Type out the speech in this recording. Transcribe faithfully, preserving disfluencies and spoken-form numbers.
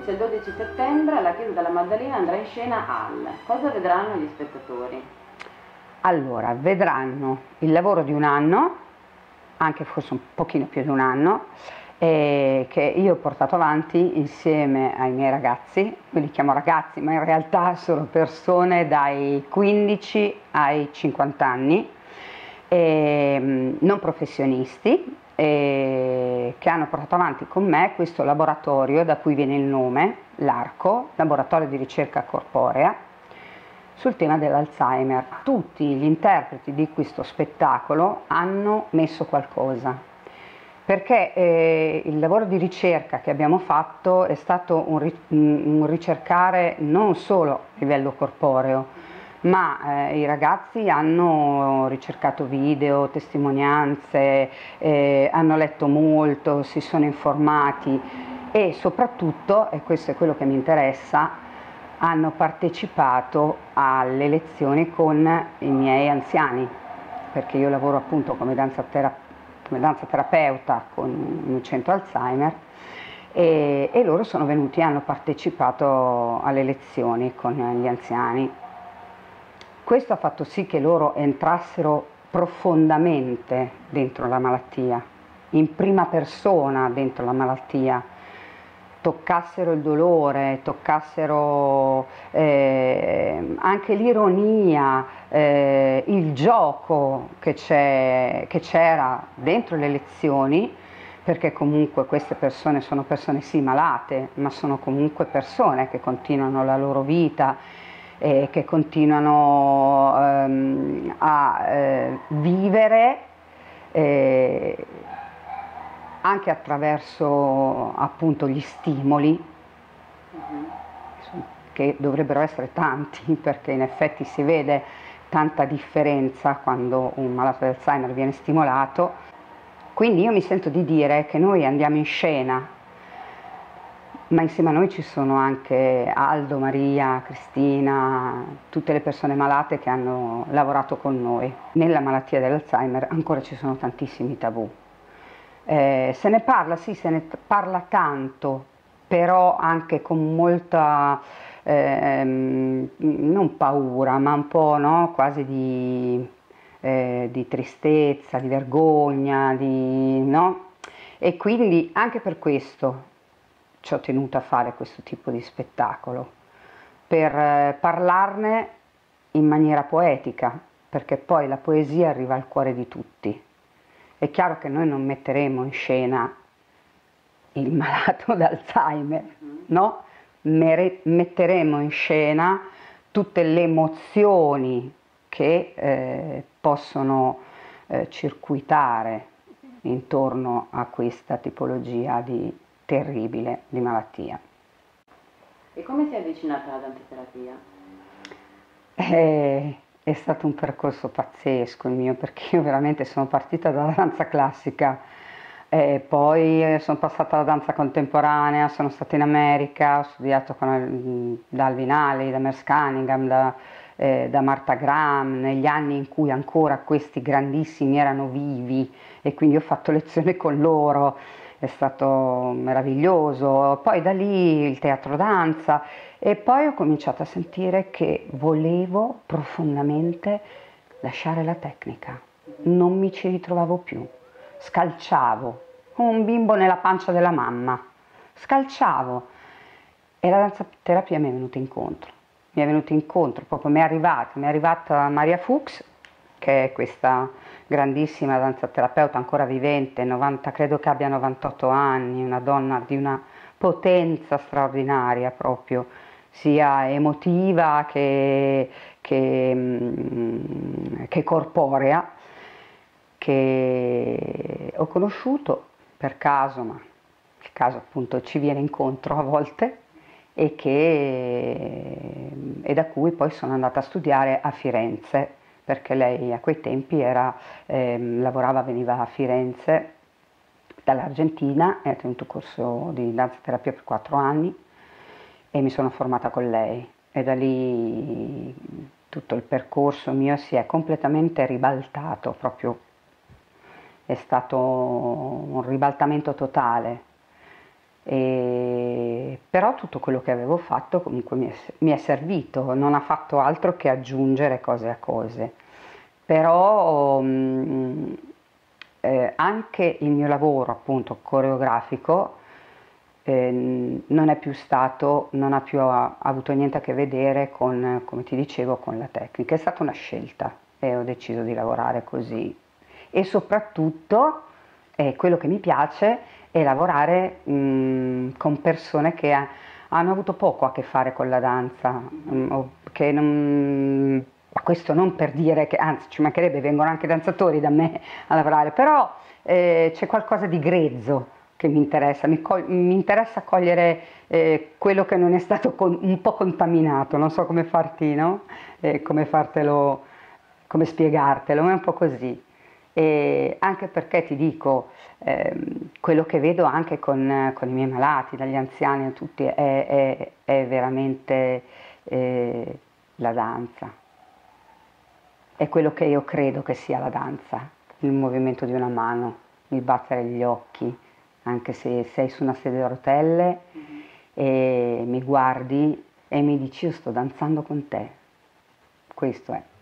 undici e dodici settembre alla Chiesa della Maddalena andrà in scena Al. Cosa vedranno gli spettatori? Allora, vedranno il lavoro di un anno, anche forse un pochino più di un anno, eh, che io ho portato avanti insieme ai miei ragazzi. Io li chiamo ragazzi, ma in realtà sono persone dai quindici ai cinquanta anni, eh, non professionisti, eh, che hanno portato avanti con me questo laboratorio, da cui viene il nome, l'ARCO, Laboratorio di Ricerca Corporea, sul tema dell'Alzheimer. Tutti gli interpreti di questo spettacolo hanno messo qualcosa, perché eh, il lavoro di ricerca che abbiamo fatto è stato un, ri un ricercare non solo a livello corporeo, ma eh, i ragazzi hanno ricercato video, testimonianze, eh, hanno letto molto, si sono informati e soprattutto, e questo è quello che mi interessa, hanno partecipato alle lezioni con i miei anziani, perché io lavoro appunto come danza, tera come danza terapeuta con un centro Alzheimer, e, e loro sono venuti e hanno partecipato alle lezioni con gli anziani. Questo ha fatto sì che loro entrassero profondamente dentro la malattia, in prima persona dentro la malattia, toccassero il dolore, toccassero eh, anche l'ironia, eh, il gioco che c'era dentro le lezioni, perché comunque queste persone sono persone sì malate, ma sono comunque persone che continuano la loro vita, eh, che continuano ehm, a eh, vivere eh, anche attraverso appunto gli stimoli, che dovrebbero essere tanti, perché in effetti si vede tanta differenza quando un malato di Alzheimer viene stimolato. Quindi io mi sento di dire che noi andiamo in scena, ma insieme a noi ci sono anche Aldo, Maria, Cristina, tutte le persone malate che hanno lavorato con noi. Nella malattia dell'Alzheimer ancora ci sono tantissimi tabù. Eh, se ne parla, sì, se ne parla tanto, però anche con molta, ehm, non paura, ma un po', no? Quasi di, eh, di tristezza, di vergogna, di, no? E quindi anche per questo ci ho tenuto a fare questo tipo di spettacolo, per eh, parlarne in maniera poetica, perché poi la poesia arriva al cuore di tutti. È chiaro che noi non metteremo in scena il malato d'Alzheimer, no? Metteremo in scena tutte le emozioni che eh, possono eh, circuitare intorno a questa tipologia di terribile di malattia. E come si è avvicinata alla danzaterapia? Eh, È stato un percorso pazzesco il mio, perché io veramente sono partita dalla danza classica, e poi sono passata alla danza contemporanea, sono stata in America, ho studiato con, da Alvin Ailey, da Merce Cunningham, da, eh, da Martha Graham, negli anni in cui ancora questi grandissimi erano vivi, e quindi ho fatto lezione con loro, è stato meraviglioso. Poi da lì il teatro danza, e poi ho cominciato a sentire che volevo profondamente lasciare la tecnica, non mi ci ritrovavo più, scalciavo come un bimbo nella pancia della mamma, scalciavo, e la danzaterapia mi è venuta incontro, mi è venuta incontro, proprio mi è arrivata, mi è arrivata Maria Fuchs, che è questa grandissima danzaterapeuta ancora vivente, novanta, credo che abbia novantotto anni, una donna di una potenza straordinaria proprio, sia emotiva che, che, che corporea, che ho conosciuto per caso, ma il caso appunto ci viene incontro a volte, e, che, e da cui poi sono andata a studiare a Firenze, perché lei a quei tempi era, eh, lavorava, veniva a Firenze dall'Argentina e ha tenuto corso di danzaterapia per quattro anni, e mi sono formata con lei, e da lì tutto il percorso mio si è completamente ribaltato, proprio è stato un ribaltamento totale, E, però tutto quello che avevo fatto comunque mi è, mi è servito, non ha fatto altro che aggiungere cose a cose. Però mh, eh, anche il mio lavoro appunto coreografico eh, non è più stato, non ha più ha, avuto niente a che vedere con, come ti dicevo, con la tecnica, è stata una scelta e ho deciso di lavorare così. E soprattutto eh, quello che mi piace è lavorare mh, con persone che ha, hanno avuto poco a che fare con la danza, mh, o che non, questo non per dire che, anzi ci mancherebbe, vengono anche danzatori da me a lavorare, però eh, c'è qualcosa di grezzo che mi interessa, mi, co- mi interessa cogliere eh, quello che non è stato con- un po' contaminato, non so come farti, no? Eh, come fartelo, come spiegartelo, ma è un po' così. E anche perché ti dico, ehm, quello che vedo anche con, con i miei malati, dagli anziani a tutti, è, è- è veramente eh, la danza. È quello che io credo che sia la danza, il movimento di una mano, il battere gli occhi, anche se sei su una sedia a rotelle e mi guardi e mi dici io sto danzando con te. Questo è.